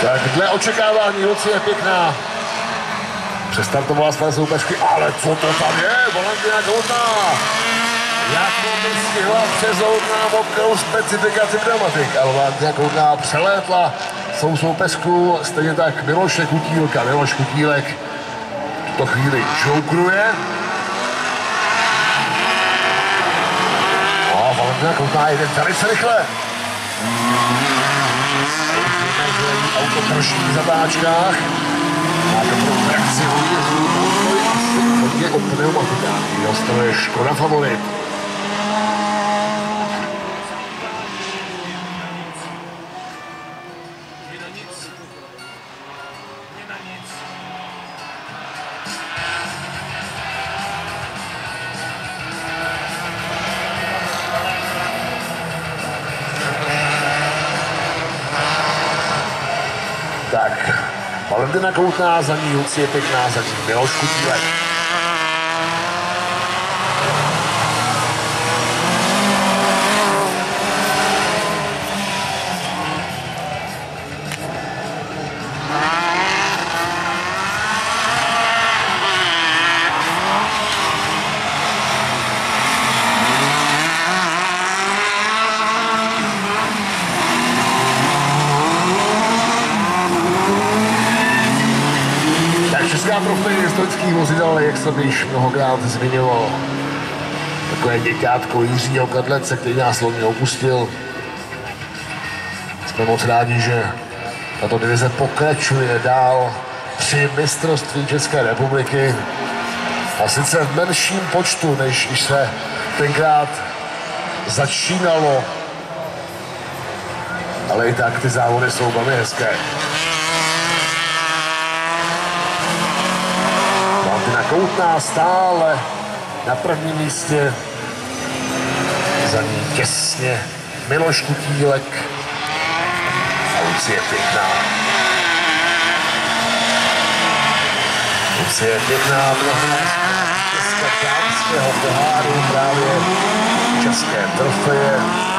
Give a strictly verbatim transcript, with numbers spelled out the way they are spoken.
Tak dle očekávání Lucie pěkná. Přestartovala své soupeřky, ale co to tam je? Valentina Koutná. Jako by stihla přezout na mokrou specifikaci pneumatik. Ale Valentina Koutná přelétla svou soupeřku, stejně tak Miloše Kutílka. Miloš Kutílek v tuto chvíli jokeruje. A Valentina Koutná jde velice rychle. Auto troší v zatáčkách. Má dobrou trakci ujízdů. Hodně o pneumatikách. To je Škoda Favorit. Tak, Valentina Koutná, za ní Lucie Pěkná, za ní Miloš Kutílek. Česká trofej historických vozidel, jak jsem již mnohokrát zmiňoval, takové děťátko Jiřího Kadlece, který nás loni opustil. Jsme moc rádi, že tato divize pokračuje dál při mistrovství České republiky. A sice v menším počtu, než již se tenkrát začínalo. Ale i tak ty závody jsou velmi hezké. Koutná stále na prvním místě, za ní těsně Miloš Kutílek a Lucie Pěkná. Lucie Pěkná mnohé české dámského poháru právě české trofeje.